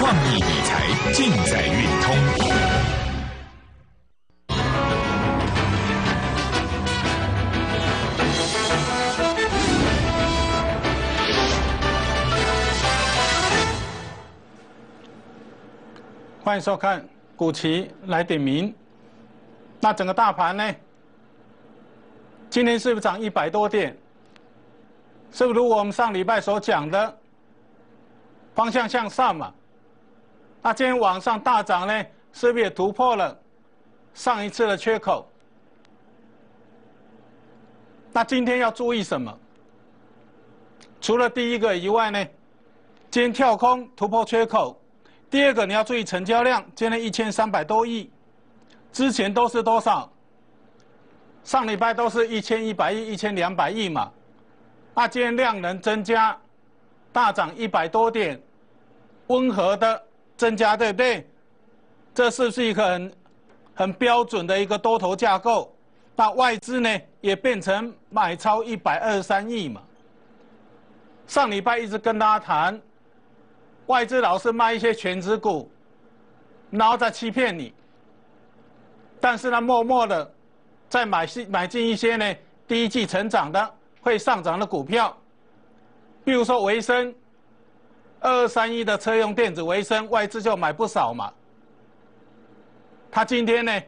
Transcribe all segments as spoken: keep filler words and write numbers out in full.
创意理财尽在运通。 欢迎收看股期来点名。那整个大盘呢？今天是不是涨一百多点？是不是如果我们上礼拜所讲的方向向上嘛？那今天往上大涨呢，是不是也突破了上一次的缺口？那今天要注意什么？除了第一个以外呢，今天跳空突破缺口。第二个你要注意成交量，今天一千三百多亿，之前都是多少？上礼拜都是一千一百亿、一千两百亿嘛。那今天量能增加，大涨一百多点，温和的增加，对不对？这是不是一个很很标准的一个多头架构？那外资呢也变成买超一百二十三亿嘛。上礼拜一直跟大家谈。外资老是卖一些全指股，然后再欺骗你。但是呢，默默的再买买进一些呢，第一季成长的、会上涨的股票，比如说微升，二二三一的车用电子微升，外资就买不少嘛。它今天呢，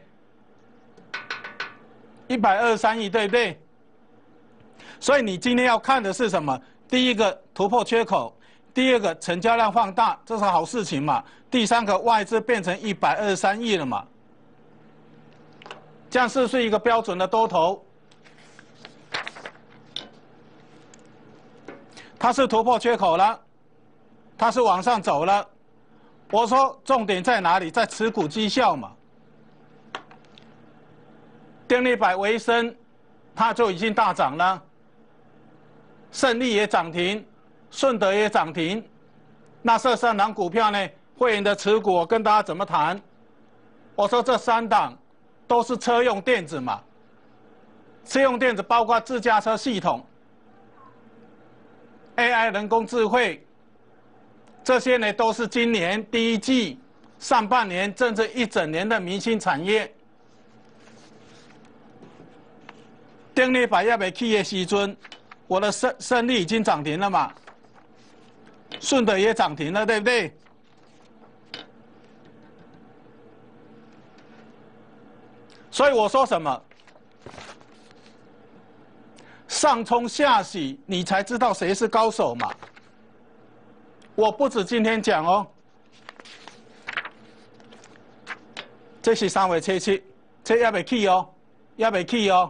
一百二十三亿，对不对？所以你今天要看的是什么？第一个突破缺口。第二个成交量放大，这是好事情嘛？第三个外资变成一百二十三亿了嘛？这样是不是一个标准的多头？它是突破缺口了，它是往上走了。我说重点在哪里？在持股绩效嘛。电力百微升，它就已经大涨了，胜利也涨停。顺德也涨停，那这三档股票呢？会员的持股，我跟大家怎么谈？我说这三档都是车用电子嘛，车用电子包括自驾车系统、A I 人工智慧，这些呢都是今年第一季、上半年甚至一整年的明星产业。电力百要不企业时阵，我的胜胜利已经涨停了嘛？顺德也涨停了，对不对？所以我说什么？上冲下洗，你才知道谁是高手嘛。我不止今天讲哦，这是三位七七，这也没去哦，也没去哦。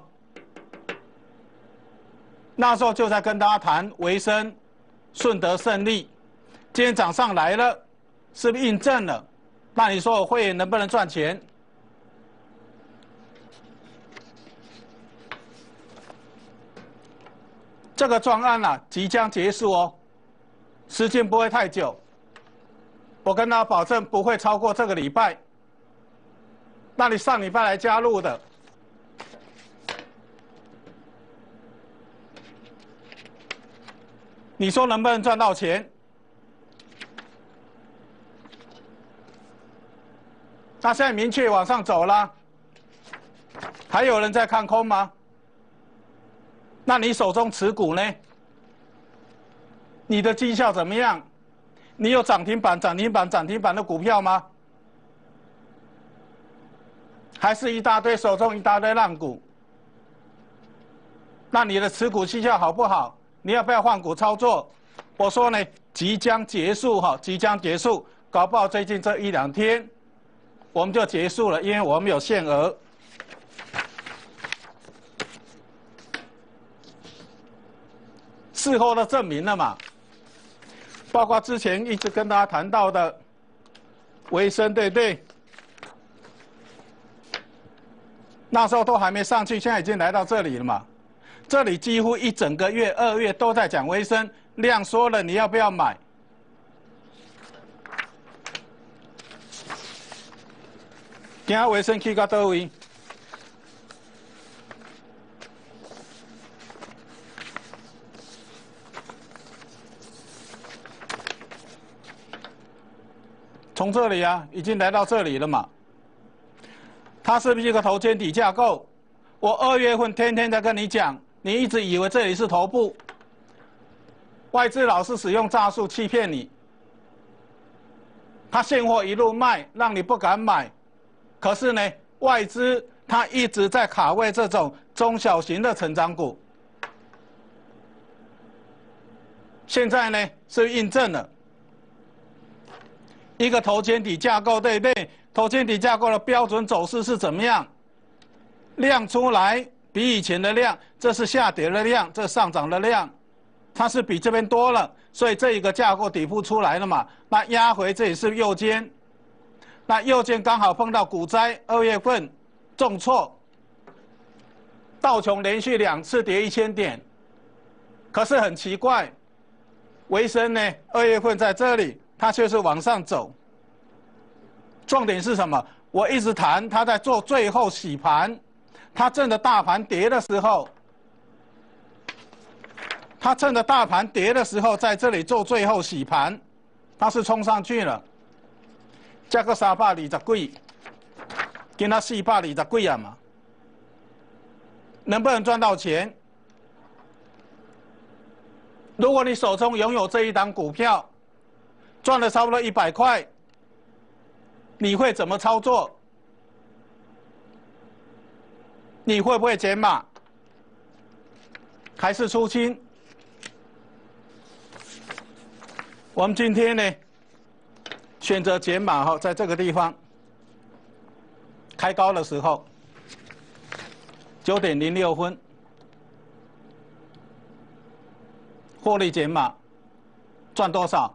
那时候就在跟大家谈维生、顺德、胜利。今天涨上来了，是不是印证了？那你说我会员能不能赚钱？这个专案啊，即将结束哦，时间不会太久。我跟大家保证不会超过这个礼拜。那你上礼拜来加入的，你说能不能赚到钱？那现在明确往上走了，还有人在看空吗？那你手中持股呢？你的绩效怎么样？你有涨停板、涨停板、涨停板的股票吗？还是一大堆手中一大堆烂股？那你的持股绩效好不好？你要不要换股操作？我说呢，即将结束哈，即将结束，搞不好最近这一两天。我们就结束了，因为我们有限额。事后的证明了嘛，包括之前一直跟大家谈到的维生，对不对？那时候都还没上去，现在已经来到这里了嘛。这里几乎一整个月、二月都在讲维生，量缩了，你要不要买？今仔维生去到倒位？ 从这里啊，已经来到这里了嘛。它是不是一个头肩底架构？我二月份天天在跟你讲，你一直以为这里是头部，外资老是使用诈术欺骗你。他现货一路卖，让你不敢买。可是呢，外资它一直在卡位这种中小型的成长股。现在呢，是印证了一个头肩底架构，对不对？头肩底架构的标准走势是怎么样？量出来比以前的量，这是下跌的量，这上涨的量，它是比这边多了，所以这一个架构底部出来了嘛。那压回这里是右肩，那右肩刚好碰到股灾，二月份重挫，道琼连续两次跌一千点，可是很奇怪。维生呢？二月份在这里，它就是往上走。重点是什么？我一直谈它在做最后洗盘，它趁着大盘跌的时候，它趁着大盘跌的时候，在这里做最后洗盘，它是冲上去了。加个三百二十几，跟它四百二十几啊嘛，能不能赚到钱？如果你手中拥有这一档股票，赚了差不多一百块，你会怎么操作？你会不会减码？还是出清？我们今天呢，选择减码哈，在这个地方开高的时候，九点零六分。获利减码，赚多少？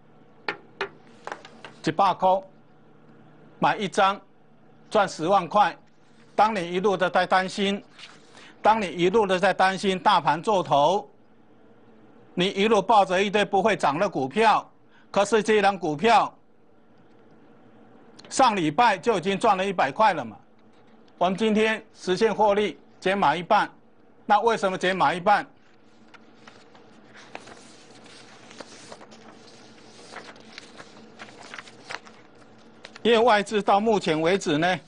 一百块，买一张，赚十万块。当你一路的在担心，当你一路的在担心大盘做头，你一路抱着一堆不会涨的股票，可是这一档股票上礼拜就已经赚了一百块了嘛。我们今天实现获利，减码一半。那为什么减码一半？因为外资到目前为止呢，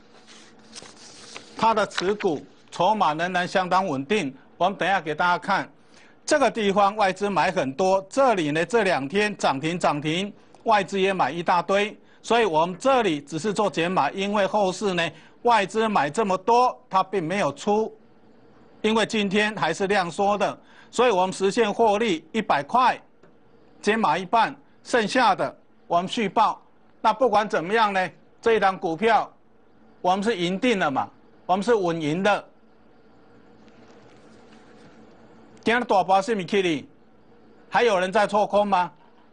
它的持股筹码仍然相当稳定。我们等一下给大家看，这个地方外资买很多，这里呢这两天涨停涨停，外资也买一大堆，所以我们这里只是做减码，因为后市呢外资买这么多，它并没有出，因为今天还是量缩的，所以我们实现获利一百块，减码一半，剩下的我们续报。那不管怎么样呢，这一档股票我们是赢定了嘛，我们是稳赢的。今天大盘是不是去哩？还有人在错空吗？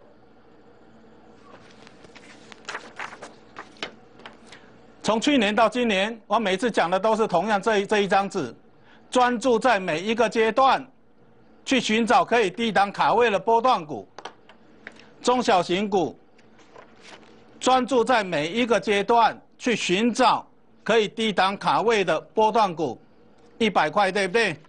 从去年到今年，我每次讲的都是同样这一这一张纸，专注在每一个阶段去寻找可以低档卡位的波段股、中小型股。专注在每一个阶段去寻找可以低档卡位的波段股，一百块对不对？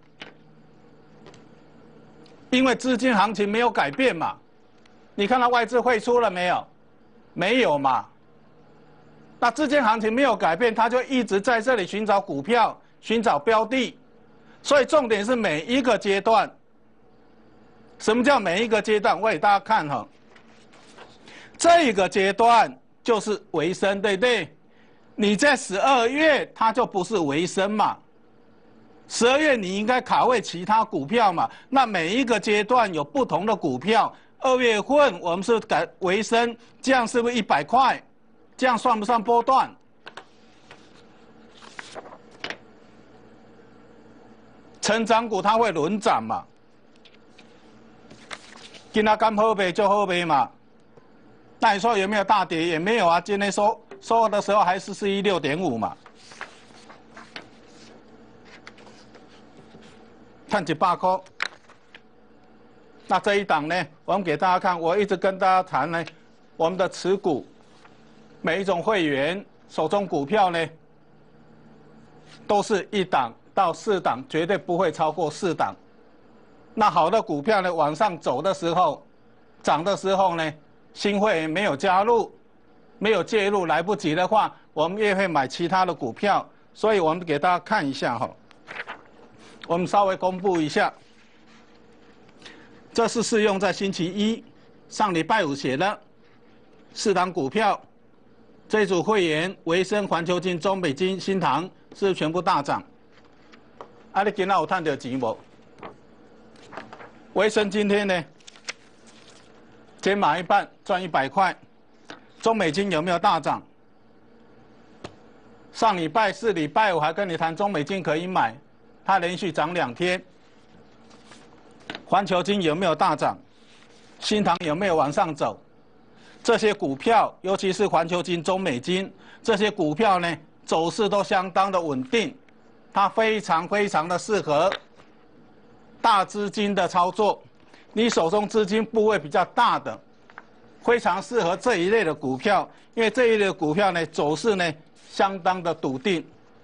因为资金行情没有改变嘛，你看到外资汇出了没有？没有嘛。那资金行情没有改变，它就一直在这里寻找股票、寻找标的，所以重点是每一个阶段。什么叫每一个阶段？我给大家看哈，这个阶段。就是微升，对不对？你在十二月，它就不是微升嘛。十二月你应该卡位其他股票嘛。那每一个阶段有不同的股票。二月份我们是改微升，这样是不是一百块？这样算不算波段？成长股它会轮涨嘛。今天刚好卖就好卖嘛。那你说有没有大跌？也没有啊，今天收收的时候还是四一六点五嘛，看一百块。那这一档呢，我们给大家看，我一直跟大家谈呢，我们的持股，每一种会员手中股票呢，都是一档到四档，绝对不会超过四档。那好的股票呢，往上走的时候，涨的时候呢。新会员没有加入， 没有介入来不及的话，我们也会买其他的股票。所以我们给大家看一下哈，我们稍微公布一下，这是适用在星期一上礼拜五写的四档股票，这一组会员维生、环球金、中美金、新唐是全部大涨。啊，你今仔有赚到钱无？维生今天呢，减码一半赚一百块。中美金有没有大涨？上礼拜四、礼拜五还跟你谈中美金可以买，它连续涨两天。环球金有没有大涨？新唐有没有往上走？这些股票，尤其是环球金、中美金这些股票呢，走势都相当的稳定，它非常非常的适合大资金的操作。你手中资金部位比较大的，非常适合这一类的股票，因为这一类的股票呢，走势呢相当的笃定。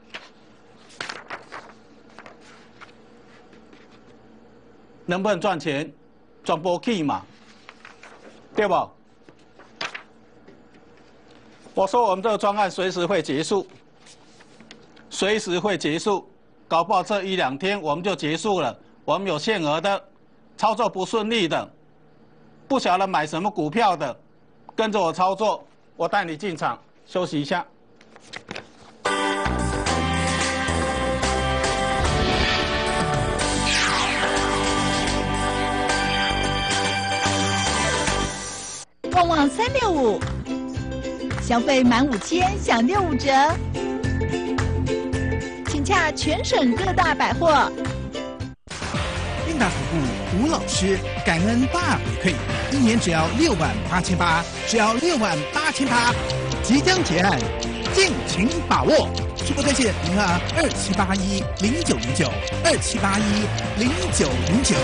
能不能赚钱？赚不起嘛，对不？我说我们这个专案随时会结束，随时会结束，搞不好这一两天我们就结束了。我们有限额的，操作不顺利的，不晓得买什么股票的，跟着我操作，我带你进场。休息一下。 旺旺三六五，消费满五千享六五折，请洽全省各大百货。 韵达投顾吴老师感恩大回馈，一年只要六万八千八，只要六万八千八，即将结案，敬请把握。直播热线零二二七八一零九零九二七八一零九零九。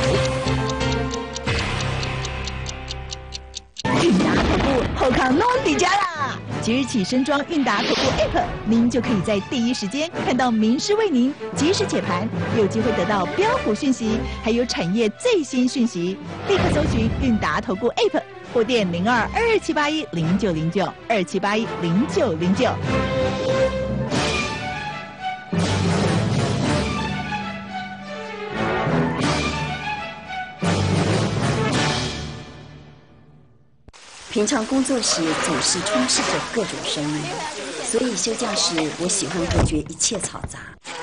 韵达投顾后康弄底价啦！即日起升装韵达投顾 App， 您就可以在第一时间看到名师为您及时解盘，有机会得到标股讯息，还有产业最新讯息。立刻搜寻韵达投顾 App， 或电零二二七八一零九零九二七八一零九零九。 平常工作时总是充斥着各种声音，所以休假时我喜欢隔绝一切嘈杂，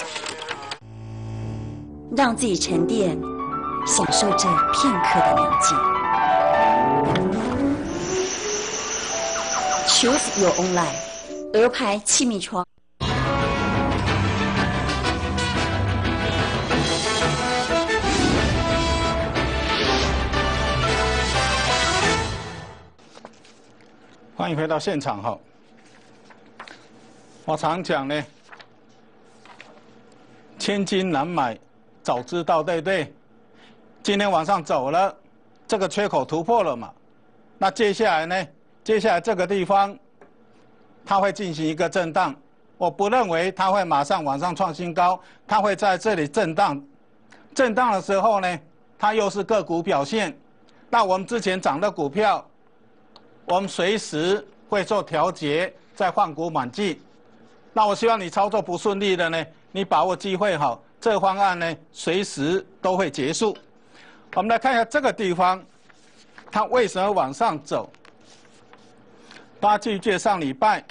让自己沉淀，享受这片刻的宁静。Choose your own life， 鹅牌气密窗。 欢迎回到现场哈。我常讲呢，千金难买早知道，对不对？今天往上走了，这个缺口突破了嘛？那接下来呢？接下来这个地方，它会进行一个震荡。我不认为它会马上往上创新高，它会在这里震荡。震荡的时候呢，它又是个股表现。那我们之前涨的股票，我们随时会做调节，再换股买进。那我希望你操作不顺利的呢，你把握机会好，这个方案呢随时都会结束。我们来看一下这个地方，它为什么往上走？大家记不记得上礼拜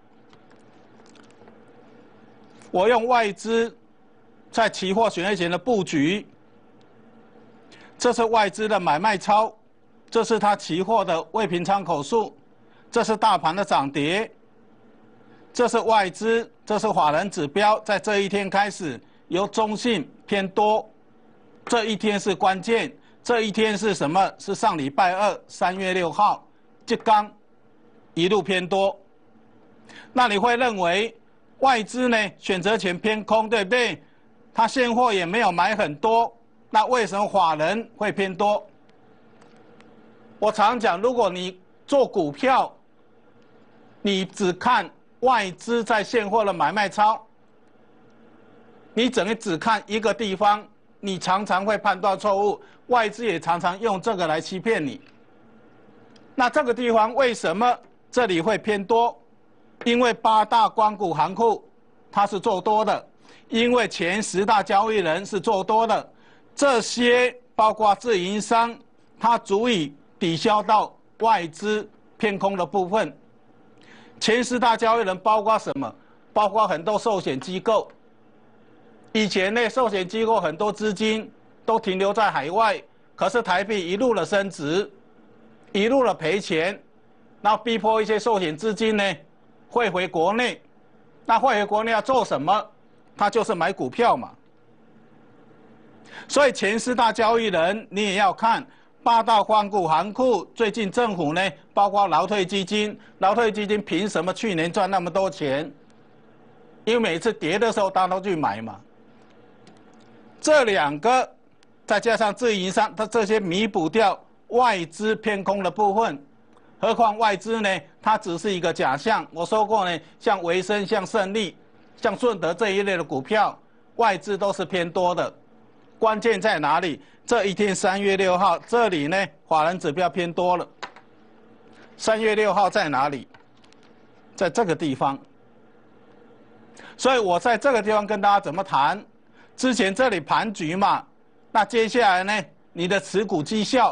我用外资在期货选择权的布局，这是外资的买卖超。这是它期货的未平仓口数，这是大盘的涨跌，这是外资，这是法人指标，在这一天开始由中性偏多，这一天是关键，这一天是什么？是上礼拜二三月六号，这刚一路偏多。那你会认为外资呢选择权偏空，对不对？它现货也没有买很多，那为什么法人会偏多？我常讲，如果你做股票，你只看外资在现货的买卖超，你整个只看一个地方，你常常会判断错误。外资也常常用这个来欺骗你。那这个地方为什么这里会偏多，因为八大光谷行库它是做多的，因为前十大交易人是做多的，这些包括自营商，它足以抵消到外资偏空的部分。前十大交易人包括什么？包括很多寿险机构。以前呢，寿险机构很多资金都停留在海外，可是台币一路的升值，一路的赔钱，那逼迫一些寿险资金呢汇回国内。那汇回国内要做什么？他就是买股票嘛。所以前十大交易人你也要看。八大光谷行库最近政府呢，包括劳退基金，劳退基金凭什么去年赚那么多钱？因为每次跌的时候，大家都去买嘛。这两个再加上自营商，它这些弥补掉外资偏空的部分。何况外资呢，它只是一个假象。我说过呢，像维生、像胜利、像顺德这一类的股票，外资都是偏多的。关键在哪里？这一天三月六号，这里呢，法人指标偏多了。三月六号在哪里？在这个地方。所以我在这个地方跟大家怎么谈？之前这里盘局嘛，那接下来呢，你的持股绩效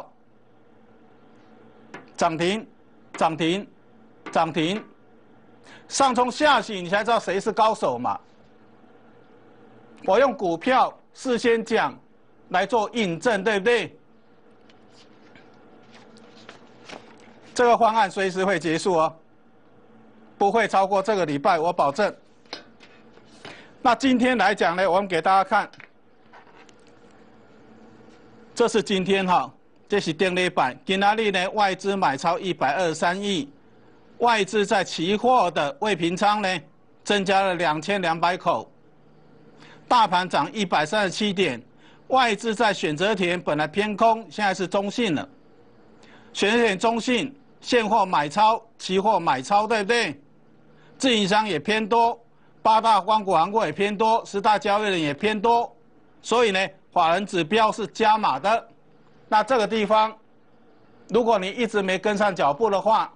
涨停、涨停、涨停，上冲下洗，你才知道谁是高手嘛。我用股票事先讲。来做印证，对不对？这个方案随时会结束哦，不会超过这个礼拜，我保证。那今天来讲呢，我们给大家看，这是今天哈，这是定礼拜，今仔日呢外资买超一百二十三亿，外资在期货的未平仓呢增加了两千两百口，大盘涨一百三十七点。外资在选择权本来偏空，现在是中性了。选择权中性，现货买超，期货买超，对不对？自营商也偏多，八大光谷行库也偏多，十大交易人也偏多，所以呢，法人指标是加码的。那这个地方，如果你一直没跟上脚步的话，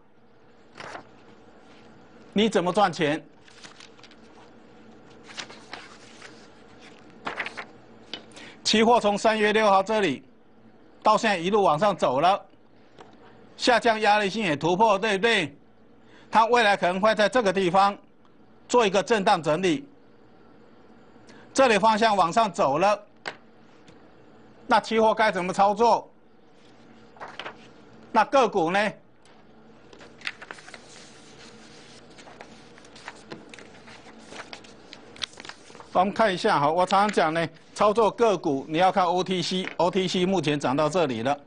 你怎么赚钱？期货从三月六号这里到现在一路往上走了，下降压力线也突破，对不对？它未来可能会在这个地方做一个震荡整理，这里方向往上走了，那期货该怎么操作？那个股呢？我们看一下哈，我常常讲呢。操作个股你要看 O T C，O T C 目前涨到这里了。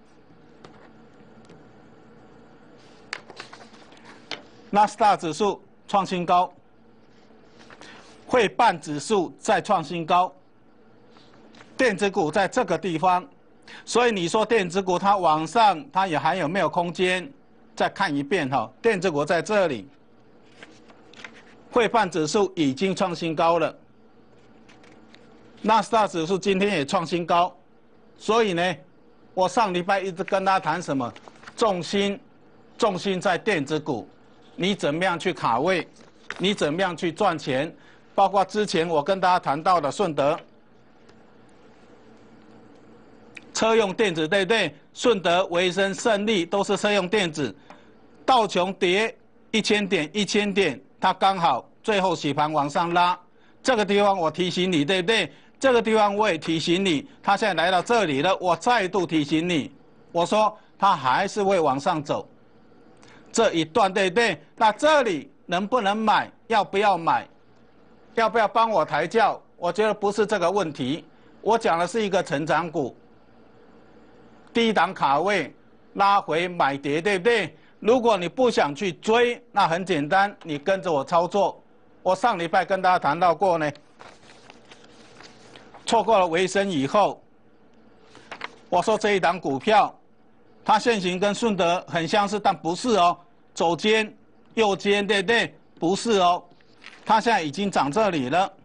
纳斯达克指数创新高，汇办指数再创新高，电子股在这个地方，所以你说电子股它往上，它也还有没有空间？再看一遍哈，电子股在这里，汇办指数已经创新高了。纳斯达克指数今天也创新高，所以呢，我上礼拜一直跟大家谈什么？重心，重心在电子股，你怎么样去卡位？你怎么样去赚钱？包括之前我跟大家谈到的顺德，车用电子，对不对？顺德、维生、胜利都是车用电子，道琼跌一千点，一千点，它刚好最后洗盘往上拉，这个地方我提醒你，对不对？这个地方我也提醒你，它现在来到这里了，我再度提醒你，我说它还是会往上走，这一段对不对？那这里能不能买？要不要买？要不要帮我抬轿？我觉得不是这个问题，我讲的是一个成长股，低档卡位拉回买跌，对不对？如果你不想去追，那很简单，你跟着我操作。我上礼拜跟大家谈到过呢。错过了维生以后，我说这一档股票，它现行跟顺德很相似，但不是哦，左肩、右肩，对不对？不是哦，它现在已经涨这里了，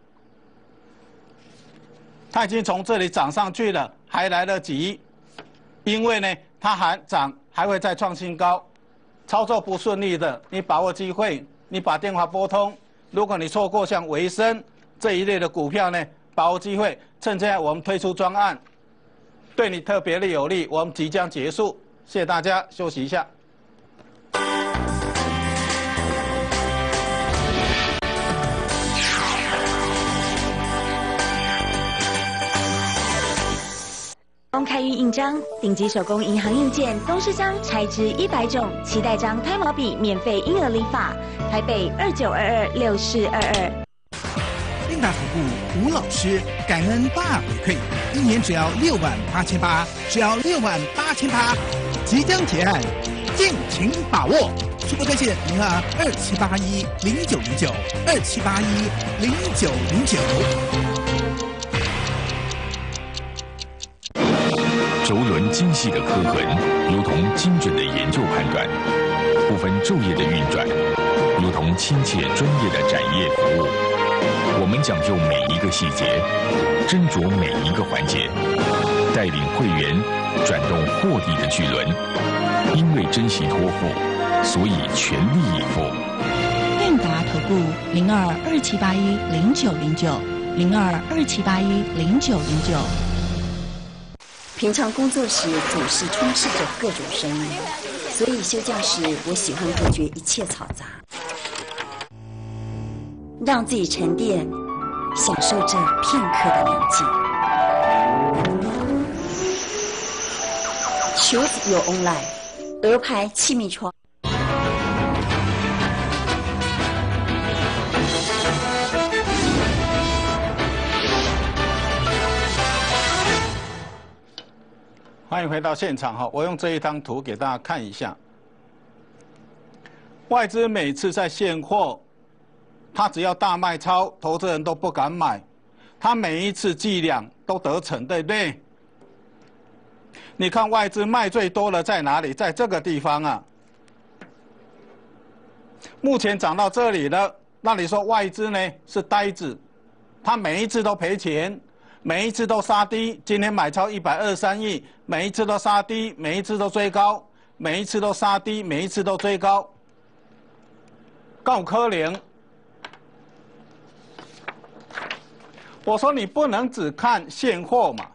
它已经从这里涨上去了，还来得及，因为呢，它还涨，还会再创新高， 操作不顺利的，你把握机会，你把电话拨通。如果你错过像维生这一类的股票呢，把握机会，趁现在我们推出专案，对你特别的有利。我们即将结束，谢谢大家，休息一下。 公开运印章，顶级手工银行印件，东市乡拆支一百种，期待章胎毛笔免费婴儿理发，台北二九二二六四二二。 英达投顾吴老师感恩大回馈，一年只要六万八千八，只要六万八千八，即将结案，敬请把握。速播专线零二二七八一零九零九二七八一零九零九。 轴轮精细的刻痕，如同精准的研究判断，不分昼夜的运转，如同亲切专业的展业服务。我们讲究每一个细节，斟酌每一个环节，带领会员转动获利的巨轮。因为珍惜托付，所以全力以赴。 韵达投顾零二二七八一零九零九零二二七八一零九零九。 平常工作时总是充斥着各种声音，所以休假时我喜欢隔绝一切嘈杂，让自己沉淀，享受这片刻的宁静。Choose your own life， 鹅牌气密窗。 欢迎回到现场哈，我用这一张图给大家看一下。外资每次在现货，他只要大卖超，投资人都不敢买。他每一次计量都得逞，对不对？你看外资卖最多的在哪里？在这个地方啊。目前涨到这里了，那你说外资呢是呆子？他每一次都赔钱。每一次都杀低，今天买超一百二十三亿，每一次都杀低，每一次都追高，每一次都杀低，每一次都追高，够可怜。我说你不能只看现货嘛。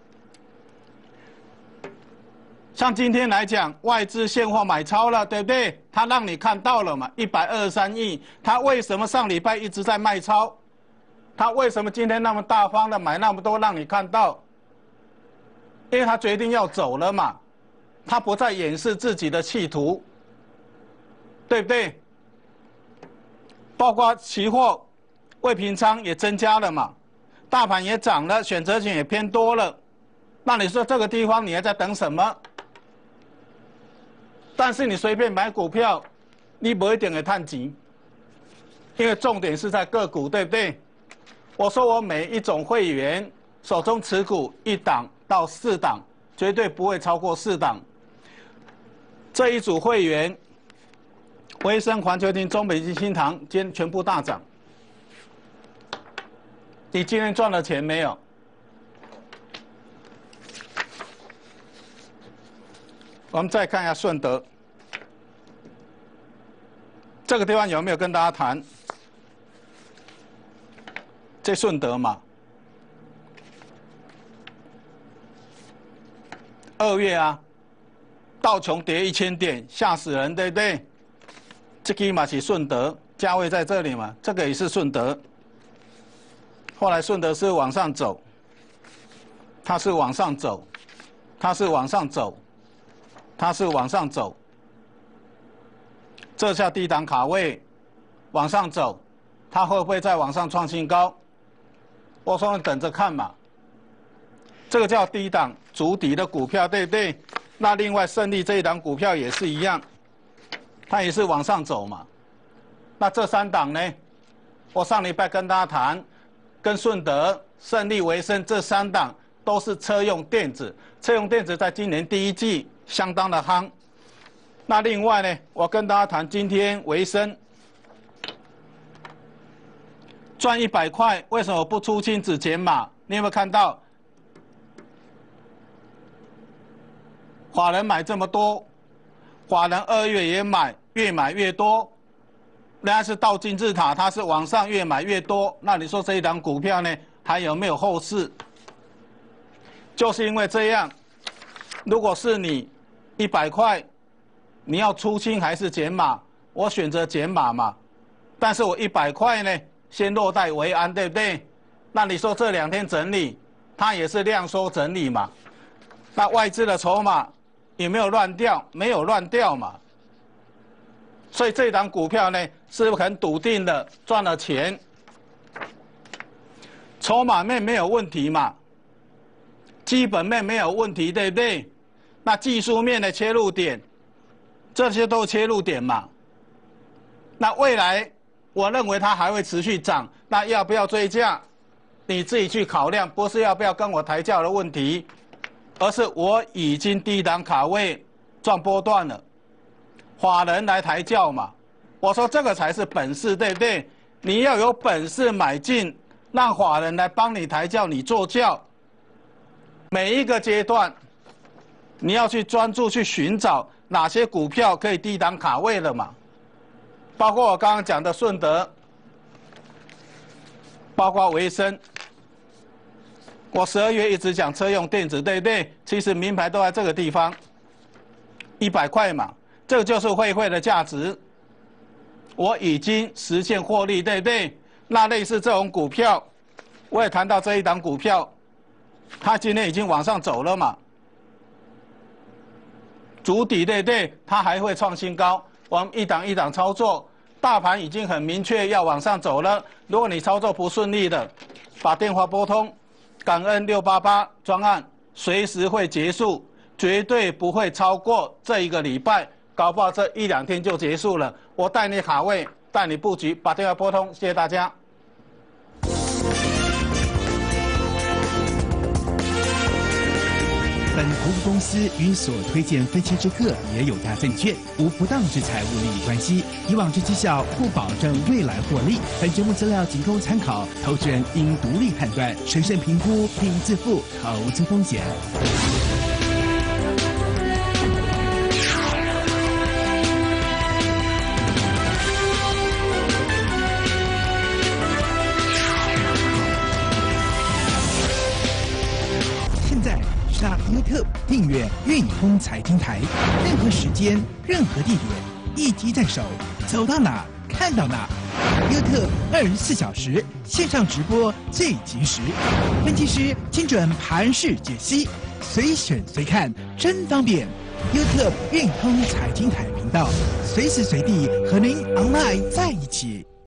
像今天来讲，外资现货买超了，对不对？他让你看到了嘛，一百二十三亿，他为什么上礼拜一直在卖超？他为什么今天那么大方的买那么多让你看到？因为他决定要走了嘛，他不再掩饰自己的企图，对不对？包括期货未平仓也增加了嘛，大盘也涨了，选择权也偏多了，那你说这个地方你还在等什么？但是你随便买股票，你不一定会赚钱，因为重点是在个股，对不对？我说我每一种会员手中持股一档到四档，绝对不会超过四档。这一组会员，威盛、环球金、中北金、新唐，今天全部大涨。你今天赚了钱没有？我们再看一下顺德，这个地方有没有跟大家谈？这顺德嘛，二月啊，道琼跌一千点，吓死人，对不对？这个嘛是顺德，价位在这里嘛，这个也是顺德。后来顺德是往上走，它是往上走，它是往上走，它是往上走。这下低档卡位，往上走，它会不会再往上创新高？我说你等着看嘛，这个叫低档筑底的股票，对不对？那另外胜利这一档股票也是一样，它也是往上走嘛。那这三档呢？我上礼拜跟大家谈，跟顺德、胜利、维生这三档都是车用电子，车用电子在今年第一季相当的夯。那另外呢，我跟大家谈今天维生。赚一百块，为什么不出清只减码？你有没有看到？法人买这么多， 法人二月也买，越买越多。人家是倒金字塔，它是往上越买越多。那你说这一档股票呢，还有没有后市？就是因为这样，如果是你一百块，你要出清还是减码？我选择减码嘛。但是我一百块呢，先落袋为安，对不对？那你说这两天整理，它也是量缩整理嘛？那外资的筹码有没有乱掉？没有乱掉嘛。所以这档股票呢，是很笃定的赚了钱，筹码面没有问题嘛，基本面没有问题，对不对？那技术面的切入点，这些都是切入点嘛。那未来我认为它还会持续涨，那要不要追价？你自己去考量，不是要不要跟我抬价的问题，而是我已经低档卡位赚波段了。法人来抬轿嘛，我说这个才是本事，对不对？你要有本事买进，让法人来帮你抬轿，你做轿。每一个阶段，你要去专注去寻找哪些股票可以低档卡位了嘛，包括我刚刚讲的顺德，包括维生。我十二月一直讲车用电子，对不对？其实名牌都在这个地方，一百块嘛。这个就是汇汇的价值，我已经实现获利，对不对？那类似这种股票，我也谈到这一档股票，它今天已经往上走了嘛，筑底，对不对？它还会创新高，我们一档一档操作，大盘已经很明确要往上走了。如果你操作不顺利的，把电话拨通，感恩六八八专案随时会结束，绝对不会超过这一个礼拜。搞不好这一两天就结束了。我带你卡位，带你布局，把电话拨通，谢谢大家。 本投资公司与所推荐分期之客也有大证券，无不当之财务利益关系。以往之绩效不保证未来获利。本节目资料仅供参考，投资人应独立判断、审慎评估并自负投资风险。上优特订阅运通财经台，任何时间、任何地点，一机在手，走到哪看到哪。优特二十四小时线上直播最及时，分析师精准盘势解析，随选随看，真方便。优特运通财经台频道，随时随地和您 online 在一起。